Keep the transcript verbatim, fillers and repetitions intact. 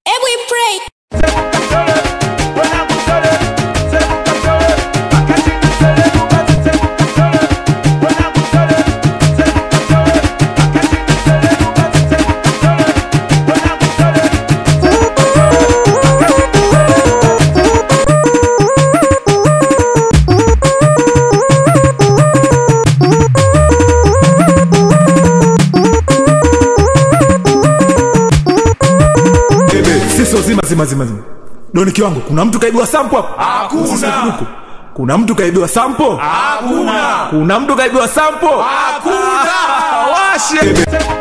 And we pray. Zima zima zima zima. Doni kiwango, kuna mtu kaibiwa sample hapo? Hakuna. Kuna mtu kaibiwa sample? Hakuna. Kuna mtu kaibiwa sample? Hakuna. Washe.